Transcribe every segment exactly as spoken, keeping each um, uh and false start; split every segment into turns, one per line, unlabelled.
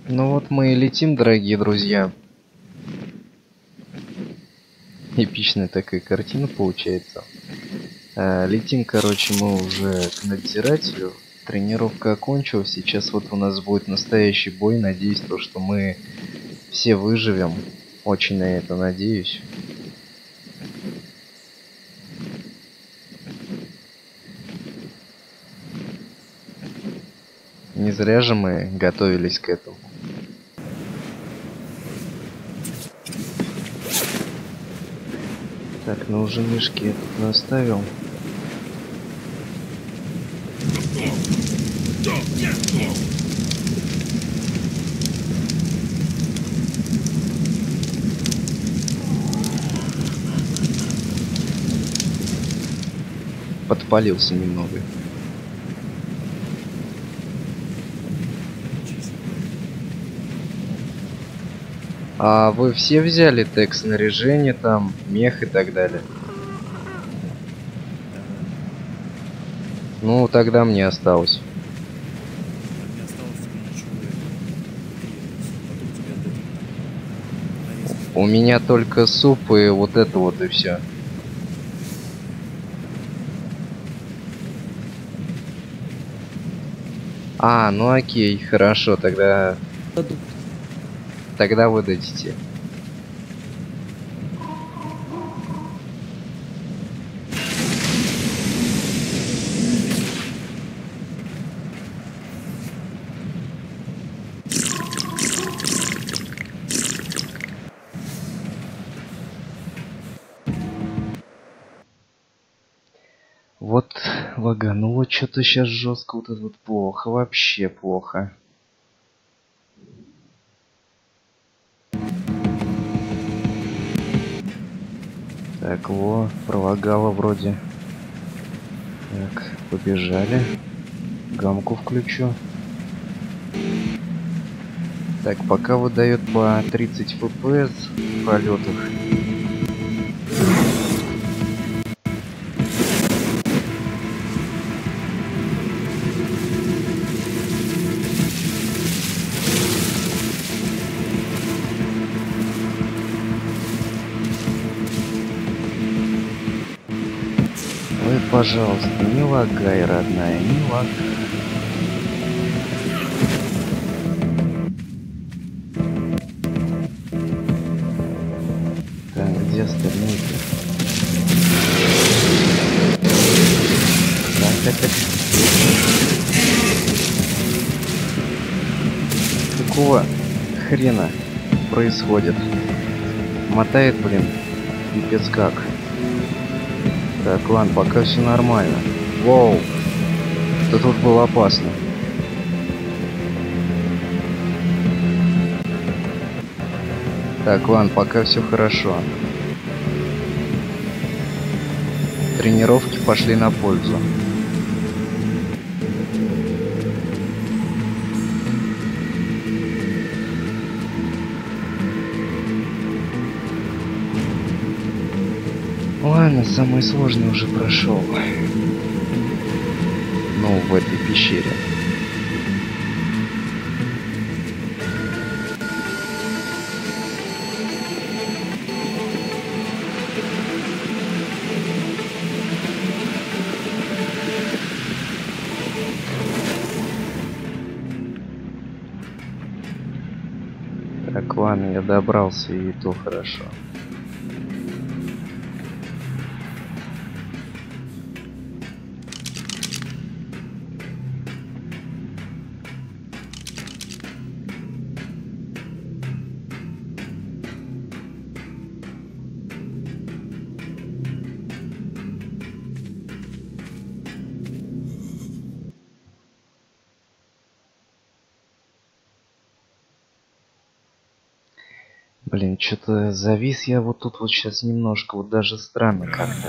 Ну вот мы и летим, дорогие друзья. Эпичная такая картина получается. А, летим, короче, мы уже к надзирателю. Тренировка окончилась. Сейчас вот у нас будет настоящий бой. Надеюсь, то, что мы все выживем. Очень на это надеюсь. Не зря же мы готовились к этому. Так, ну уже мишки я тут наставил. Подпалился немного. А вы все взяли тег снаряжения, там, мех и так далее? Ну, тогда мне осталось.
Не осталось ничего. Потом тебе отдадим.
У меня только суп и вот это вот и все. А, ну окей, хорошо, тогда... Тогда вы дадите. Вот лагануло что-то сейчас жестко, вот это вот плохо, вообще плохо. Так, во, пролагало вроде. Так, побежали. Гамку включу. Так, пока выдает по тридцать эф пи эс в полетах. Ой, пожалуйста, не лагай, родная, не лагай. Так, где остальные-то? Так, так, так. Какого хрена происходит? Мотает, блин, пипец как. Так, ладно, пока все нормально. Воу, это тут было опасно. Так, ладно, пока все хорошо. Тренировки пошли на пользу. Ладно, самый сложный уже прошел. Ну, в этой пещере. Так, ладно, я добрался, и то хорошо. Блин, что-то завис я вот тут вот сейчас немножко, вот даже странно как-то.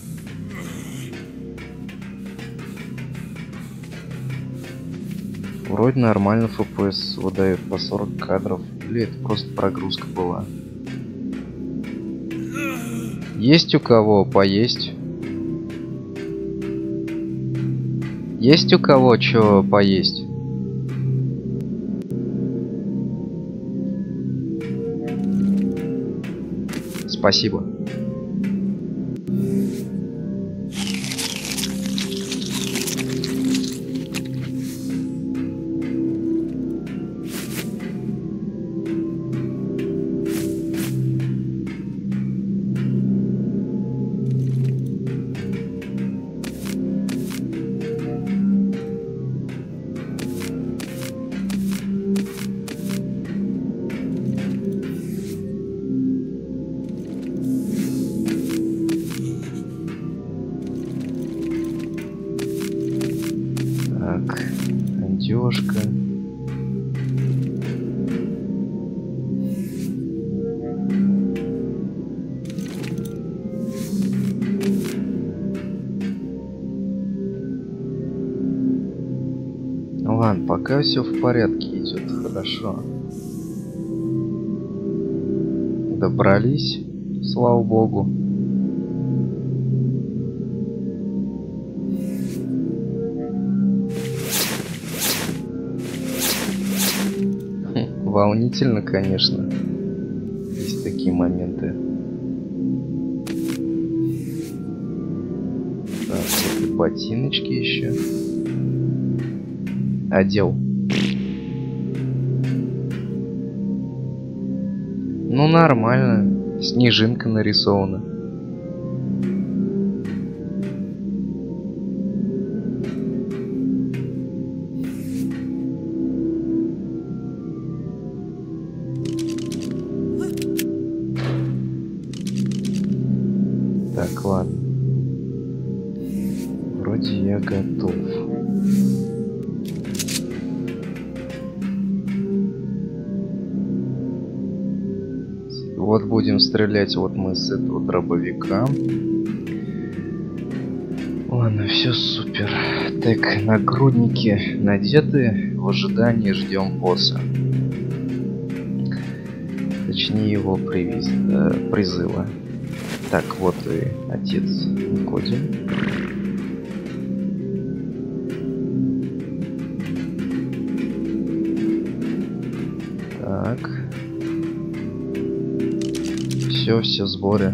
Вроде нормально эф пи эс выдает по сорок кадров. Или это просто прогрузка была? Есть у кого поесть? Есть у кого что поесть? Спасибо. Так, одежка. Ну ладно, пока все в порядке идет, хорошо. Добрались, слава богу. Хм, волнительно, конечно. Есть такие моменты. Так, вот и ботиночки еще. Одел. Ну нормально. Снежинка нарисована. Так, ладно. Вроде я готов. Вот будем стрелять вот мы с этого дробовика. Ладно, все супер. Так, нагрудники надеты. В ожидании ждем босса. Точнее его привиз... э, призыва. Так, вот и отец Никодим. Так. Все, все в сборе.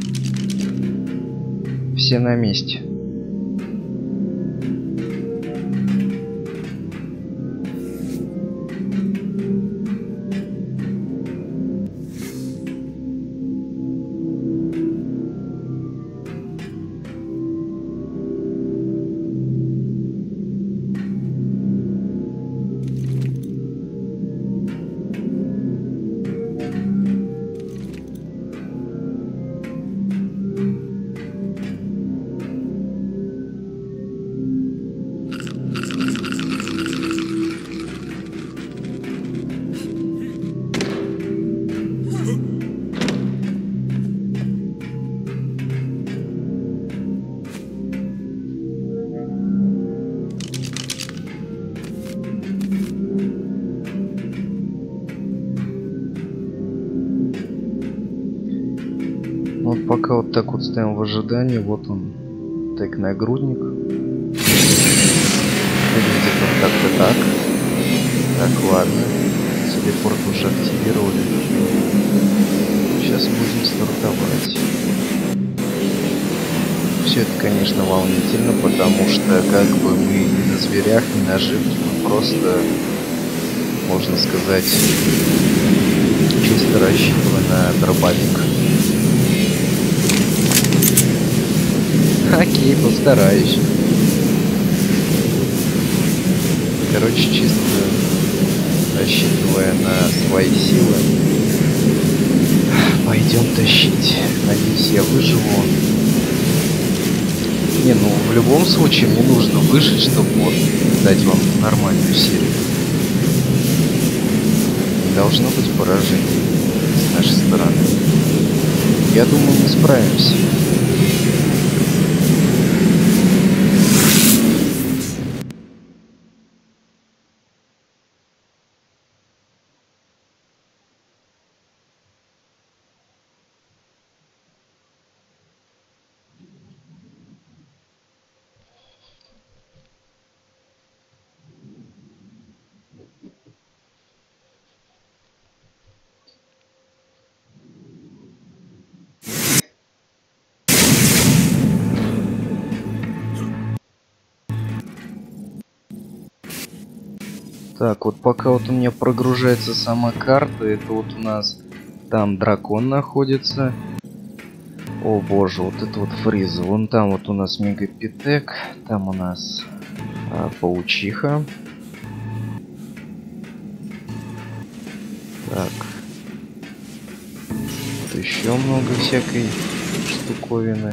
Все на месте. Вот пока вот так вот стоим в ожидании, вот он, так, нагрудник. Выглядит вот как-то так. Так, ладно. Телепорт уже активировали. Сейчас будем стартовать. Все это, конечно, волнительно, потому что как бы мы не на зверях, не на живке, мы просто, можно сказать, чисто рассчитывая на дробовик. Окей, постараюсь. Короче, чисто рассчитывая на свои силы, пойдем тащить. Надеюсь, я выживу. Не, ну в любом случае мне нужно выжить, чтобы вот дать вам нормальную серию. Не должно быть поражений с нашей стороны. Я думаю, мы справимся. Так, вот пока вот у меня прогружается сама карта, это вот у нас там дракон находится. О боже, вот это вот фриза. Вон там вот у нас мегапитек, там у нас а, паучиха. Так. Тут еще много всякой штуковины.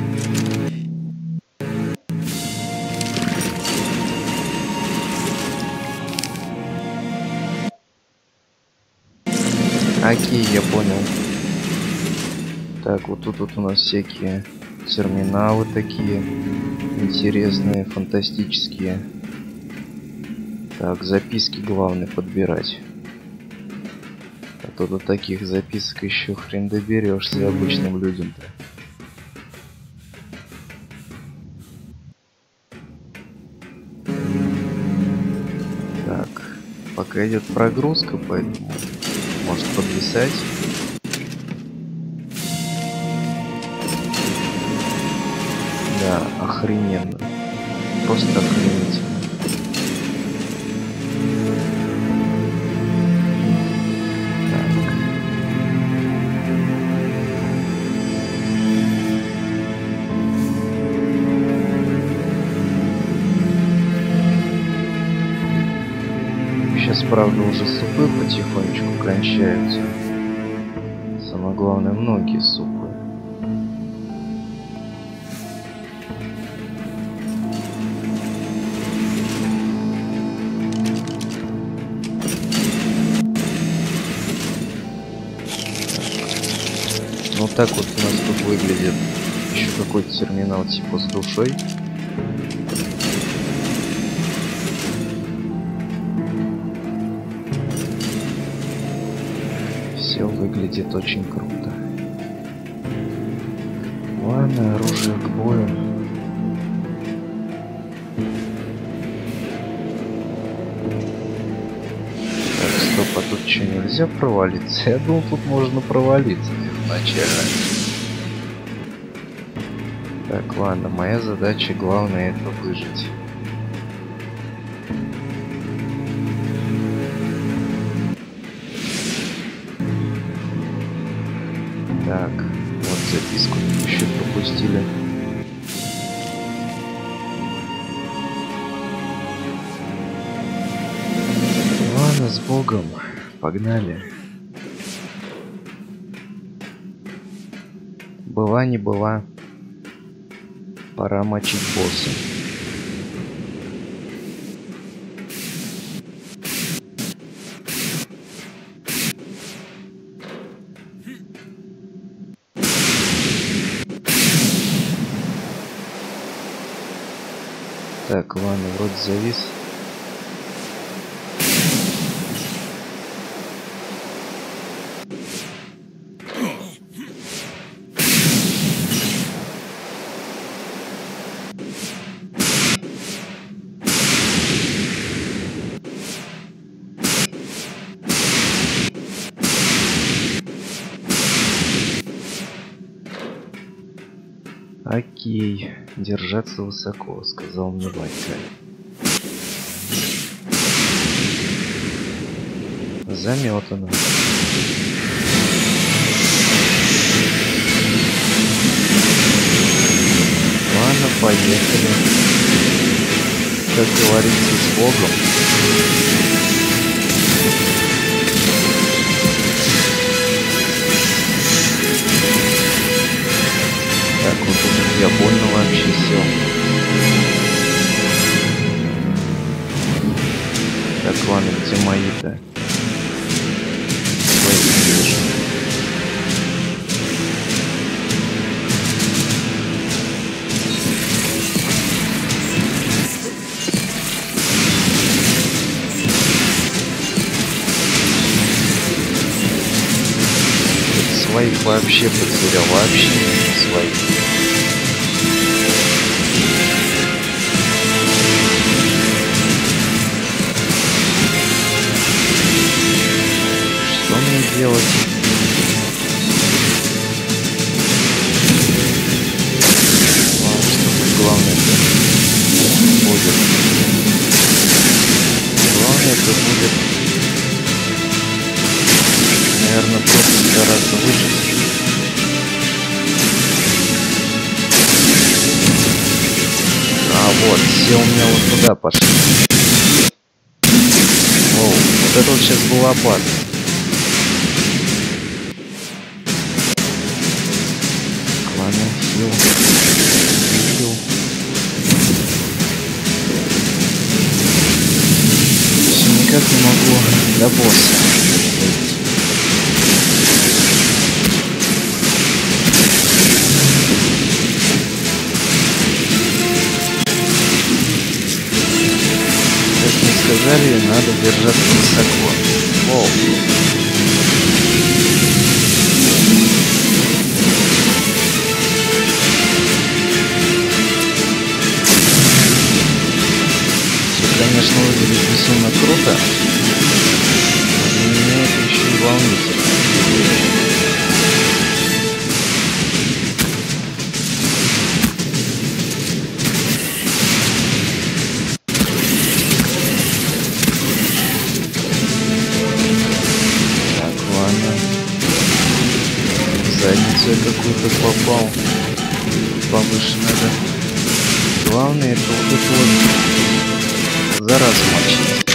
Окей, я понял. Так, вот тут вот у нас всякие терминалы такие интересные, фантастические. Так, записки главное подбирать. А то до таких записок еще хрен доберешься обычным людям-то. Так, пока идет прогрузка, поэтому может подвисать. Да, охрененно. Просто охренительно. Сейчас, правда, уже супы потихонечку кончаются. Самое главное, многие супы. Вот так вот у нас тут выглядит еще какой-то терминал типа с душой. Все выглядит очень круто. Ладно, оружие к бою. Так, стоп, а тут что, нельзя провалиться? Я думал, тут можно провалиться изначально. Так, ладно, моя задача главное это выжить. Так, вот записку еще пропустили. Ладно, с Богом. Погнали. Была не была. Пора мочить босса. Так, ладно, вроде завис. Окей, держаться высоко, сказал мне батька. Заметано. Ладно, поехали. Как говорится, с Богом. Так, вот тут я больно вообще сел. Так, ладно, где мои-то? Своих вообще потерял, вообще не своих. Что мне делать? Ладно, что тут главное будет? Главное тут все у меня вот туда пошли. Воу, вот это вот сейчас было опасно. Ладно, хил. Хил. Все никак не могу до босса дойти. Как мне сказали, надо держаться высоко. Воу. Конечно, выглядит безумно круто, но для меня это еще и волнительно. Так, ладно. В задницу я какую-то попал. Повыше надо. Главное это вот это вот заразу мочить.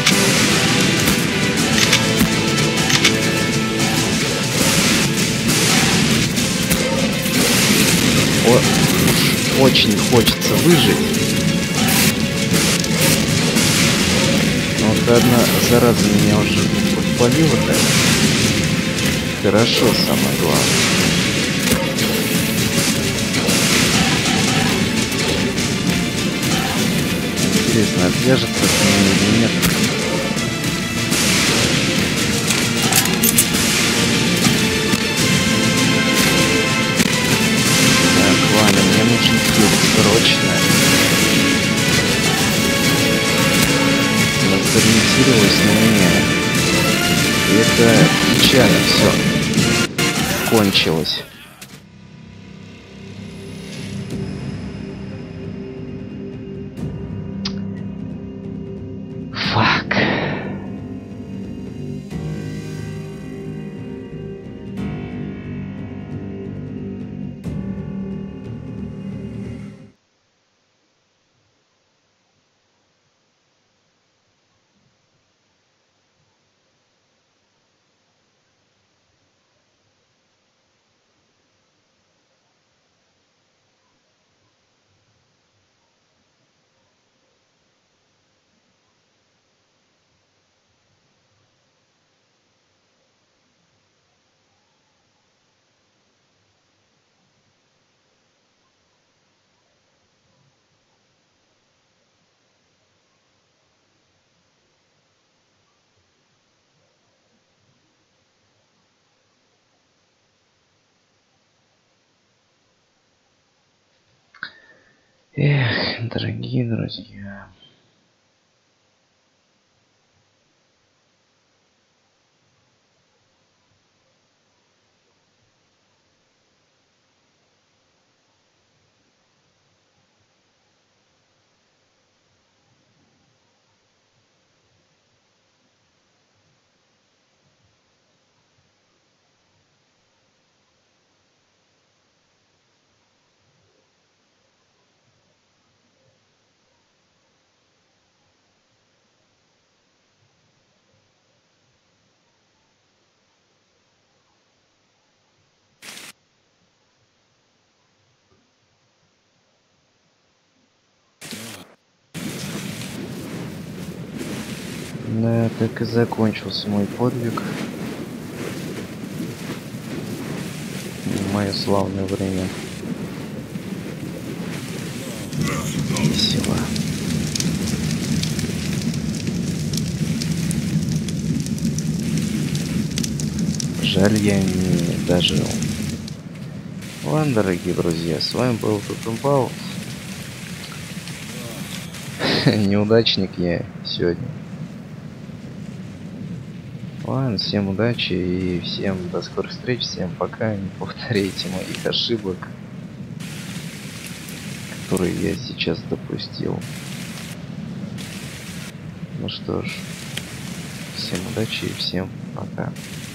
О, уж очень хочется выжить. Но вот одна зараза меня уже подпалила так. Хорошо, самое главное. Интересно, отвяжется от меня или нет? Так, ладно, мне нужен хил срочно. Она сориентировалась на меня. И это печально все кончилось. Фак. Эх, дорогие друзья. Да, так и закончился мой подвиг. Мое славное время. Весело. Жаль, я не дожил. Ладно, дорогие друзья, с вами был Тутумбаут. Неудачник я сегодня. Ладно, всем удачи и всем до скорых встреч, всем пока, не повторяйте моих ошибок, которые я сейчас допустил. Ну что ж, всем удачи и всем пока.